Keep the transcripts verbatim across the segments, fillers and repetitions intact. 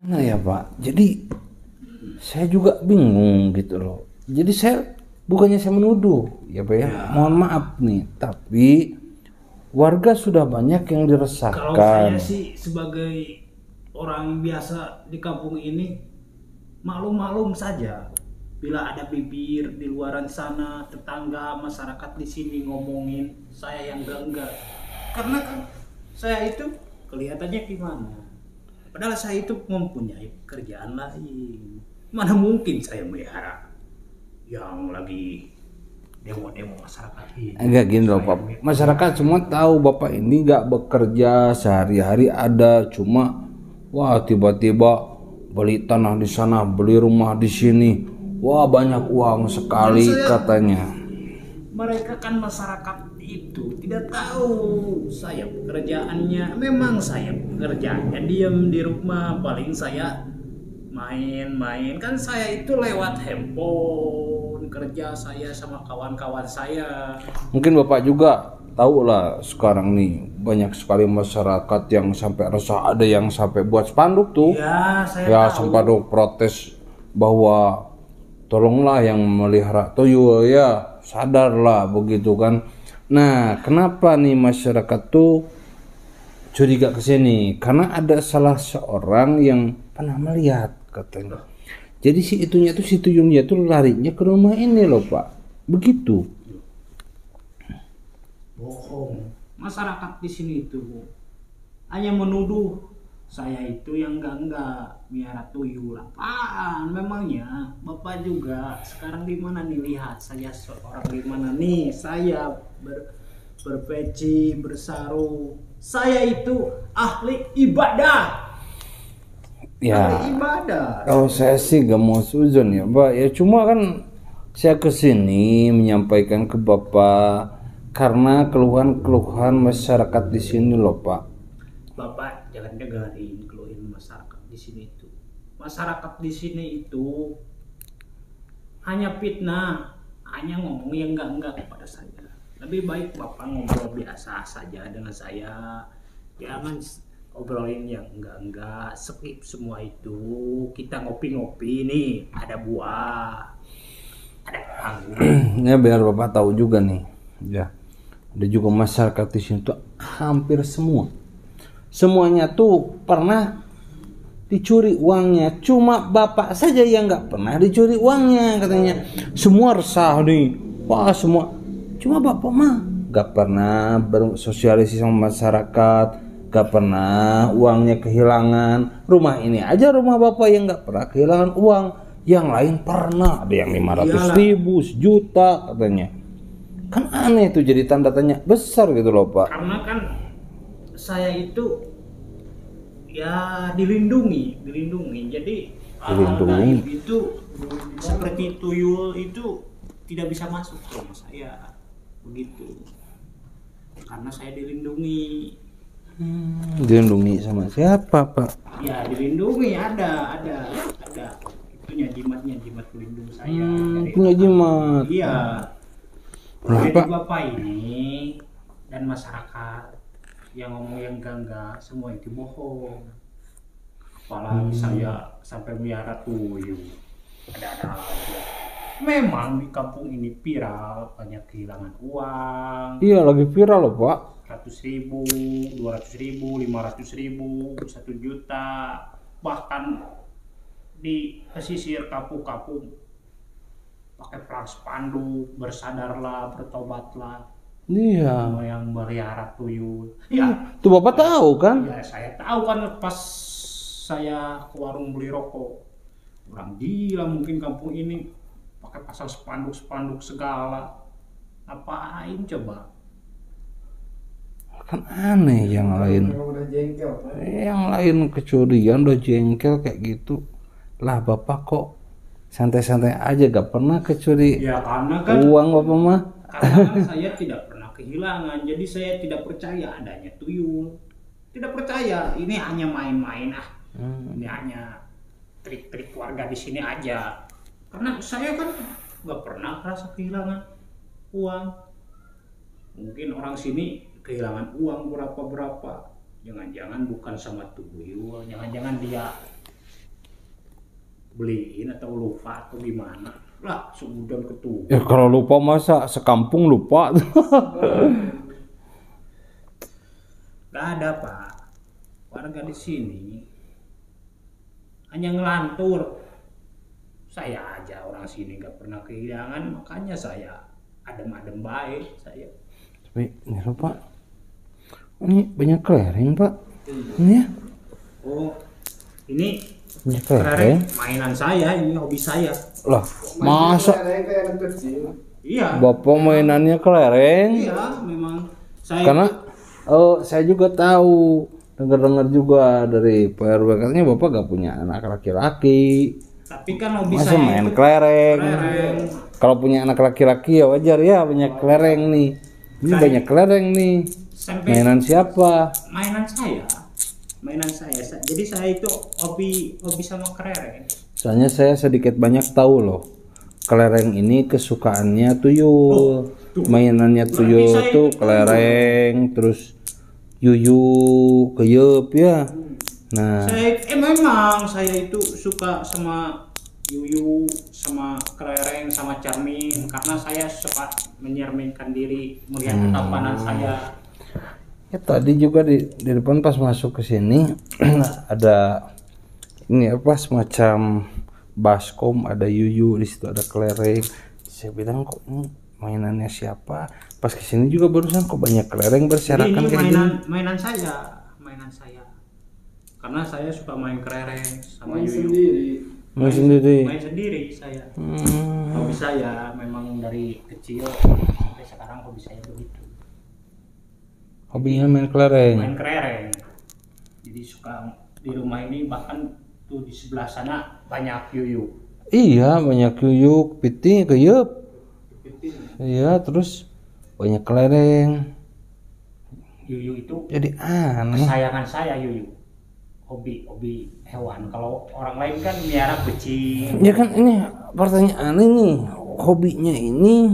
Nah ya Pak, jadi saya juga bingung gitu loh. Jadi saya bukannya saya menuduh, ya Pak ya, ya. Mohon maaf nih, tapi warga sudah banyak yang diresahkan. Kalau saya sih sebagai orang biasa di kampung ini maklum-maklum saja. Bila ada bibir di luaran sana, tetangga, masyarakat di sini ngomongin, saya yang enggak-enggak. Karena kan saya itu kelihatannya gimana? Padahal saya itu mempunyai pekerjaan lain. Mana mungkin saya melihara yang lagi demo-demo masyarakat ini. Enggak gini loh Pak. Masyarakat semua tahu Bapak ini nggak bekerja sehari-hari, ada cuma wah tiba-tiba beli tanah di sana, beli rumah di sini. Wah banyak uang sekali saya, katanya. Mereka kan masyarakat itu tidak tahu saya pekerjaannya. Memang saya pekerjaannya diam di rumah, paling saya main-main. Kan saya itu lewat handphone kerja saya sama kawan-kawan saya. Mungkin Bapak juga tahu lah sekarang nih banyak sekali masyarakat yang sampai resah, ada yang sampai buat spanduk tuh. Ya, saya ya tahu. spanduk protes bahwa tolonglah yang melihara tuyul ya, sadarlah begitu kan. Nah, kenapa nih masyarakat tuh curiga ke sini? Karena ada salah seorang yang pernah melihat katanya. Jadi si itunya tuh si tuyulnya tuh larinya ke rumah ini loh Pak. Begitu. Bohong. Masyarakat di sini itu hanya menuduh saya itu yang enggak-enggak miara tuyul. Apaan memangnya? Bapak juga sekarang di mana nih, lihat saya seorang di mana nih? Saya ber, berpeci, bersaru. Saya itu ahli ibadah. Ya. Ahli ibadah. Kalau saya sih gak mau suzon ya, Pak. Ya cuma kan saya kesini menyampaikan ke Bapak karena keluhan-keluhan masyarakat di sini loh, Pak. Bapak jangan dengerin keluhin masyarakat di sini itu. Masyarakat di sini itu hanya fitnah, hanya ngomong yang enggak-enggak kepada saya. Lebih baik Bapak ngobrol biasa saja dengan saya. Jangan obrolin yang enggak-enggak, skip semua itu. Kita ngopi-ngopi nih, ada buah, ada anggur. Ya biar Bapak tahu juga nih, ya. Ada juga masyarakat di sini tuh hampir semua. Semuanya tuh pernah dicuri uangnya, cuma Bapak saja yang nggak pernah dicuri uangnya katanya. Semua resah nih, wah semua. Cuma Bapak mah nggak pernah bersosialisasi sama masyarakat, nggak pernah uangnya kehilangan. Rumah ini aja rumah Bapak yang nggak pernah kehilangan uang, yang lain pernah. Ada yang lima ratus ribu, sejuta katanya. Kan aneh tuh, jadi tanda tanya besar gitu loh Pak. Karena kan saya itu ya dilindungi, dilindungi. Jadi dilindungi itu seperti tuyul itu tidak bisa masuk ke rumah saya, begitu. Karena saya dilindungi. Hmm, dilindungi sama siapa Pak? Ya dilindungi, ada, ada, ada. Itunya jimatnya, jimat pelindung saya. Hmm, punya jimat. Iya. Jadi Bapak Bapak ini dan masyarakat yang ngomong yang enggak-enggak semua itu bohong. Apalagi hmm. saya sampai miara tuyul. Ada-ada aja. Memang di kampung ini viral, banyak kehilangan uang. Iya lagi viral loh Pak. Seratus ribu, dua ratus ribu, lima ratus ribu, satu juta, bahkan di pesisir kampung-kampung pakai pelang spanduk, bersadarlah, bertobatlah. Iya. Yang melihara tuyul. Ya, tuh Bapak tahu kan? Ya saya tahu kan pas saya ke warung beli rokok. Orang gila mungkin kampung ini pakai pasang spanduk-spanduk segala. Apain coba? Kan aneh yang lain. Udah jengkel, Pak. Yang lain kecurian udah jengkel kayak gitu. Lah Bapak kok santai-santai aja, gak pernah kecuri ya, karena kan, uang Bapak mah. Karena kan saya tidak pernah kehilangan, jadi saya tidak percaya adanya tuyul. Tidak percaya, ini hanya main-main ah. Hmm. Ini hanya trik-trik warga di sini aja. Karena saya kan nggak pernah rasa kehilangan uang. Mungkin orang sini kehilangan uang berapa-berapa. Jangan-jangan bukan sama tuyul, jangan-jangan dia beliin atau lupa atau gimana lah, sebudan ketua. Ya kalau lupa masa sekampung lupa. Gak ada Pak, warga di sini hanya ngelantur. Saya aja orang sini gak pernah kehilangan, makanya saya adem-adem baik saya. Tapi ini loh Pak, ini banyak kelereng Pak. Ini ya. Oh, ini Banyak kelereng kelereng. mainan saya, ini hobi saya. Lah, masa Iya. Bapak mainannya kelereng? Iya, memang saya. Karena oh, saya juga tahu, dengar-dengar juga dari P R W katanya Bapak gak punya anak laki-laki. Tapi kan hobi Masa saya main itu kelereng. kelereng. Kalau punya anak laki-laki ya wajar ya, banyak kelereng nih. Ini Saya- banyak kelereng nih. Sampai Mainan siapa? mainan saya. Mainan saya. Sa- Jadi saya itu hobi hobi sama kelereng. Soalnya saya sedikit banyak tahu loh. Kelereng ini kesukaannya tuyul. tuh. Mainannya Berarti tuyul saya tuh itu kelereng, terus yuyu, keyep ya. Nah, Saya eh memang saya itu suka sama yuyu, sama kelereng, sama cermin karena saya suka menyerminkan diri melihat Hmm. ketampanan saya. ya tadi juga di, di depan pas masuk ke sini ada ini apa semacam baskom, ada yuyu, di situ ada kelereng. Saya bilang kok ini mainannya siapa? Pas kesini juga barusan kok banyak kelereng Jadi berserakan ini kayak mainan gini. mainan saya, mainan saya. Karena saya suka main kelereng sama Main yuyu. sendiri. Main sendiri. Main sendiri saya. Hmm. Hobi saya memang dari kecil sampai sekarang hobi saya begitu. Hobinya main kelereng. Main kelereng. Jadi suka di rumah ini, bahkan tuh di sebelah sana banyak yuyu. Iya, banyak yuyu, kepiting, keyep. Iya, terus banyak kelereng. Yuyu itu Jadi aneh. kesayangan saya, yuyu. Hobi hobi hewan. Kalau orang lain kan miara kucing. Ya kan ini pertanyaan ini, hobinya ini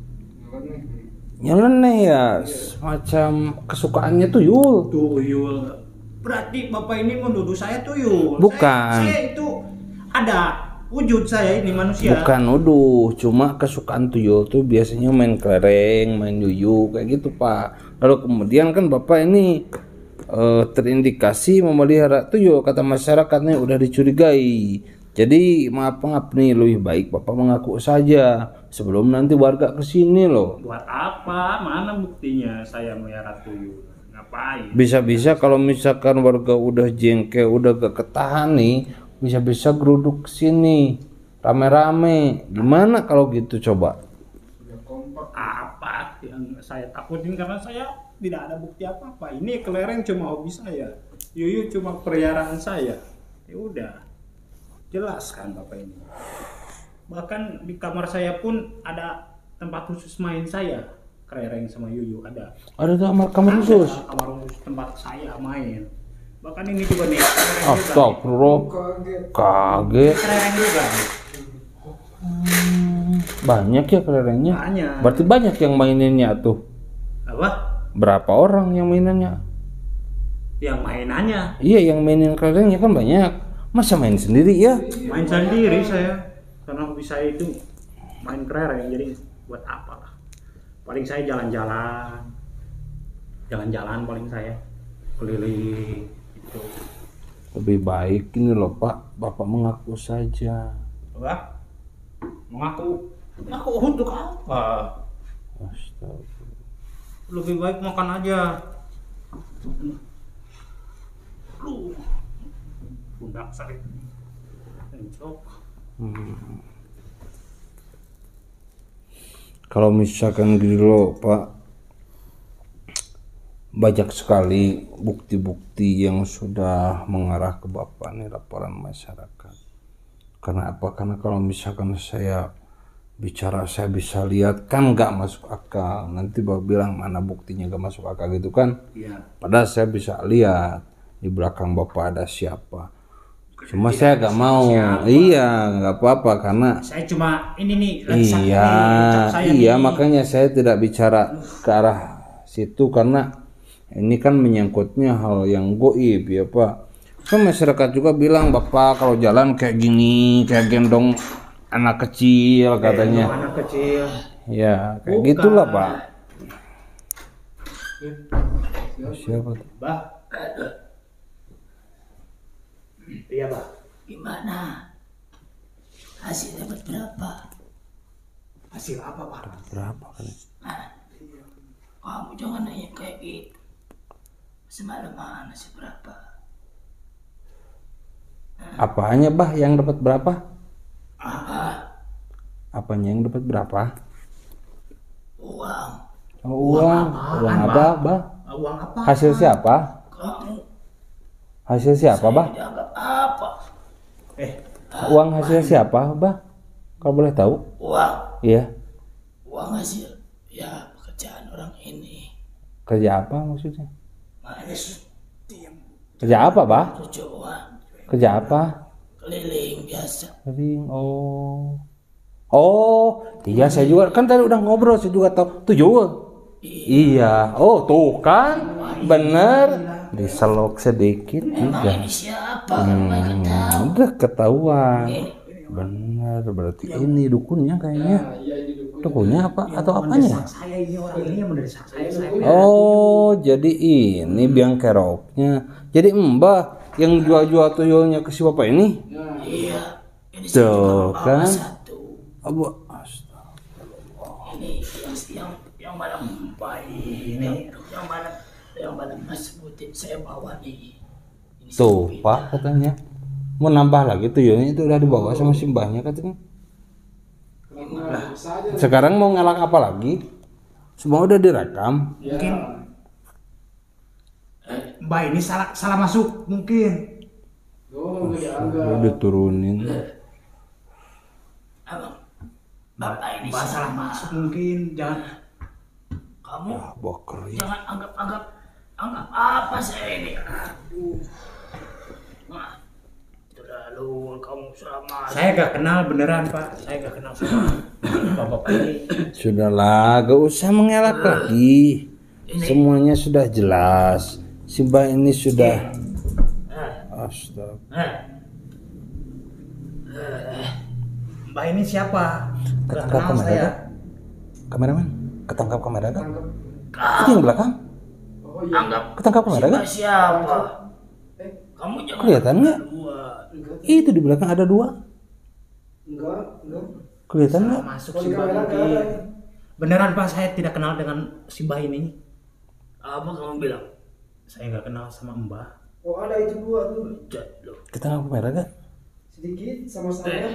nyeleneh ya, semacam kesukaannya tuyul. Tuyul. Berarti Bapak ini menuduh saya tuyul. Bukan. Saya, saya itu ada wujud saya ini manusia. Bukan nuduh, cuma kesukaan tuyul tuh biasanya main kelereng, main yuyu kayak gitu Pak. Lalu kemudian kan Bapak ini eh, terindikasi memelihara tuyul, kata masyarakatnya udah dicurigai. Jadi maaf maaf nih, lebih baik Bapak mengaku saja sebelum nanti warga kesini loh. Buat apa? Mana buktinya saya melihara tuyul? Ngapain? Bisa-bisa kalau misalkan warga udah jengkel, udah gak ketahan nih, bisa-bisa geruduk kesini rame-rame. Gimana kalau gitu coba? Apa yang saya takutin, karena saya tidak ada bukti apa-apa. Ini kelereng cuma hobi saya, yuyu cuma peliharaan saya. Ya udah, jelas kan Bapak ini. Bahkan di kamar saya pun ada tempat khusus main saya, kelereng sama yuyu ada. Ada kamar kamar khusus. Ada kamar khusus tempat saya main. Bahkan ini juga nih, kelereng juga. Astagfirullah. Kaget. Kelereng juga. Hmm, banyak ya kelerengnya. Banyak. Berarti banyak yang maininnya tuh. Apa? Berapa orang yang mainannya? Yang mainannya. Iya, yang mainin kelerengnya kan banyak. Masa main sendiri ya? Main sendiri saya, karena hobi saya itu main kelereng. Jadi buat apa lah? Paling saya jalan-jalan, jalan-jalan paling saya keliling itu. Lebih baik ini loh Pak, Bapak mengaku saja. Apa? Mengaku, mengaku untuk apa? Astaga. Lebih baik makan aja. Lu, pundak sakit. Encok. Hmm. Kalau misalkan gitu loh Pak, banyak sekali bukti-bukti yang sudah mengarah ke Bapak nih, laporan masyarakat. Karena apa? Karena kalau misalkan saya bicara, saya bisa lihat kan nggak masuk akal. Nanti Bapak bilang mana buktinya nggak masuk akal gitu kan? Iya. Padahal saya bisa lihat di belakang Bapak ada siapa. Cuma saya nggak mau. siapa. Iya, nggak apa-apa karena Saya cuma ini nih, lensa iya, nih, ucap saya iya nih. makanya saya tidak bicara ke arah situ karena ini kan menyangkutnya hal yang goib ya Pak. Kan masyarakat juga bilang bapak kalau jalan kayak gini, kayak gendong anak kecil katanya. Gendong anak kecil. Ya kayak Bukan. gitulah pak. Siapa tuh? Bah. Iya bah. Gimana? Hasil dapat berapa? Hasil apa pak? Berapa kan? Nah, kamu jangan nanya kayak gitu. Semalaman hasil berapa? Apanya bah yang dapat berapa? Apa? Apanya yang dapat berapa? Uang. Oh, uang, uang apa, bah? Uang apa? Hasil siapa? Kamu Hasil siapa, bah? dianggap apa? Eh, Uang hasil siapa, bah? Kalau boleh tahu? Uang. Iya. Uang hasil ya pekerjaan orang ini. Kerja apa maksudnya? Manis Kerja apa, bah? tujuh uang. Kerja apa? Keliling biasa. Kering. Oh. Oh, iya saya juga kan tadi udah ngobrol, saya juga tahu tujuh. Iya. Oh, tuh kan. Bener. Diselok sedikit Emang juga. ini siapa? Kamu nggak tahu. Hmm, udah ketahuan. Bener, berarti ini dukunnya kayaknya. Dukunnya apa atau apanya? saya ini orang ini yang mendesak saya. saya. Oh, jadi ini biang keroknya. Jadi mbah yang jual-jual tuyulnya ke si bapak ini? Iya. Ini saya Tuh cuma bawa kan. satu. Abu, Ini yang yang yang malam bayi ini, yang malam yang malam Mas Butin saya bawa nih. Ini tuh si pak katanya mau nambah lagi tuyulnya, itu udah dibawa sama si mbahnya katanya. Sekarang mau ngelak apa lagi? Semua udah direkam. Mungkin Mbak ini salah salah masuk mungkin. Udah diturunin. Abang, Bapak ini Mbak salah masuk mungkin. Jangan. kamu Ah, boker ya. jangan anggap-anggap anggap apa saya ini. Aduh. Nah, terlalu kamu sama. Saya gak kenal beneran pak. Saya gak kenal sama bapak ini. Sudahlah, gak usah mengelak lagi. Semuanya sudah jelas. Si mbah ini sudah. Astaga. Eh. Mbak ini siapa? Gak Ketangkap kenal kamera saya. gak? Kameramen, ketangkap kamera gak? Itu yang belakang? Anggap Ketangkap kamera gak? siapa? Kamu jangan Kelihatan nggak? dua. Itu di belakang ada dua. Kelihatan nggak? Masuk si Mbak mungkin. Beneran pak, saya tidak kenal dengan si Mbak ini. Apa kamu bilang? Saya nggak kenal sama Mbak. Oh ada itu dua tuh Jat loh. Ketangkap kamera gak? sedikit sama saya.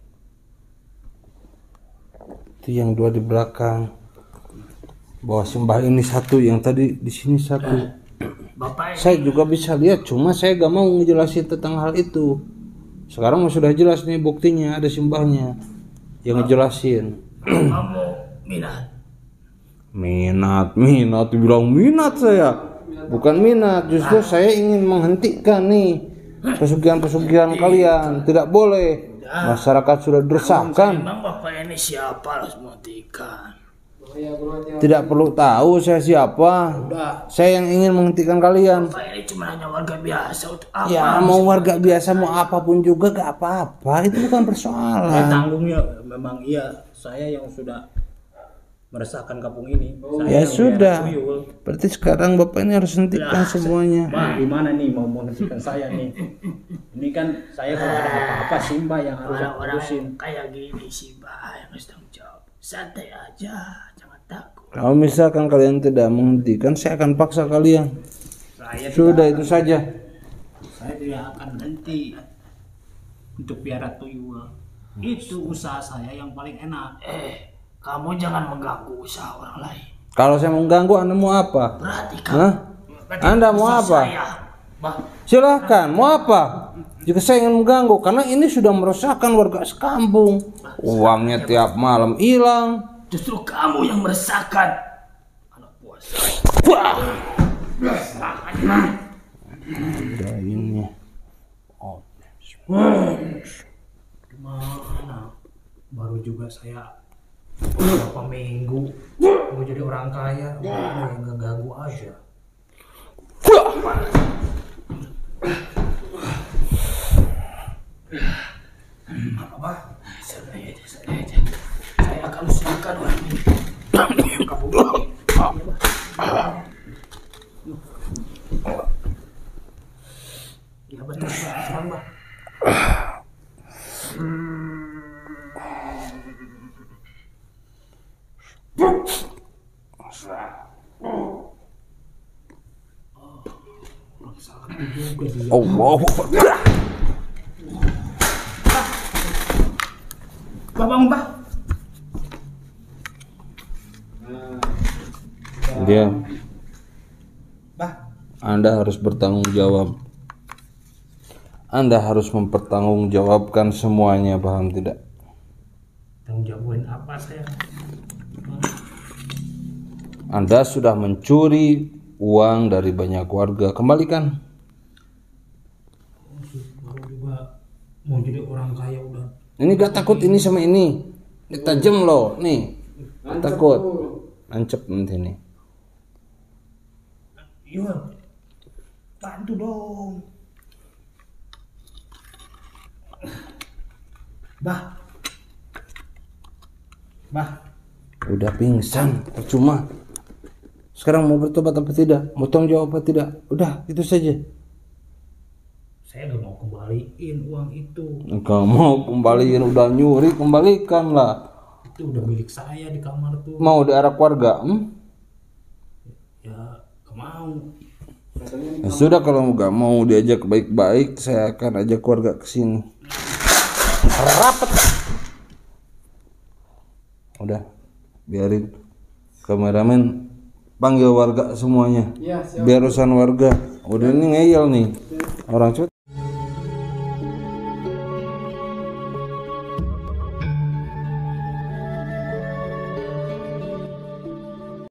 Itu yang dua di belakang. Bawa si mbah ini satu, yang tadi di sini satu. Bapak ini Saya juga bisa lihat, cuma saya gak mau ngejelasin tentang hal itu. Sekarang sudah jelas nih buktinya, ada simbahnya yang ngejelasin. kamu minat. Minat, minat, dibilang minat saya. Bukan minat, justru saya ingin menghentikan nih pesugihan-pesugihan kalian. Tidak boleh. Masyarakat sudah deresahkan. Emang bapak ini siapa harus menghentikan? Tidak perlu tahu saya siapa. Saya yang ingin menghentikan kalian. Bapak ini cuma hanya warga biasa untuk apa? Ya mau warga biasa mau apapun juga gak apa-apa, itu bukan Saya persoalan. tanggungnya memang iya. Saya yang sudah meresahkan kampung ini. Saya Ya yang sudah. biar tuyul. Berarti sekarang bapak ini harus hentikan semuanya. Mbak, gimana nih mau menghentikan saya nih? Ini kan saya kalau ada apa-apa sih Mbak yang harus Orang-orang urusin. yang kayak gini sih Mbak yang harus tanggung jawab. Santai aja, jangan takut. Kalau misalkan kalian tidak menghentikan, saya akan paksa kalian. Saya Sudah tidak, itu saja. saya tidak akan berhenti untuk piara tuyul. Itu usaha saya yang paling enak. Eh, kamu jangan mengganggu usaha orang lain. Kalau saya mengganggu, Anda mau apa? Berarti kamu Hah? berarti Anda mau usaha apa? Saya. Bah, Silahkan, mau apa? Jika saya ingin mengganggu, karena ini sudah meresahkan warga sekampung. Uangnya tiap malam hilang. justru kamu yang meresahkan anak buah saya. Wah, Nah, udah ini. Oh, Gimana? Baru juga saya beberapa minggu mau jadi orang kaya, ada yang gak ganggu aja. wah. Apa? Saya aja, saya aja. Saya akan usahakan orang ini. Kamu ya betul, serang, Bah. Allah. Bah, bangun, Bah. Dia, Bah, Anda harus bertanggung jawab. Anda harus mempertanggungjawabkan semuanya, paham tidak? tanggung jawabin apa saya? Anda sudah mencuri uang dari banyak warga, kembalikan. Baru juga mau jadi orang kaya udah. Ini gak takut ini sama ini. Ini tajam loh, nih. Gak takut. Nancep nanti nih. Yul, bantu dong. Bah, Bah, Udah pingsan, percuma. Sekarang mau bertobat apa tidak? Mau tanggung jawab apa tidak? Udah, itu saja. saya gak mau kembaliin uang itu. Enggak mau kembaliin, udah nyuri, kembalikan lah. Itu udah milik saya di kamar tuh. Mau diarak warga? Hmm? Ya, gak mau. Ya sudah, kalau nggak mau diajak baik-baik, saya akan ajak keluarga ke sini. Rapat. Udah, biarin kameramen panggil warga semuanya. Iya, siap. Biar urusan warga. Udah ini ngeyel nih. Orang cepet.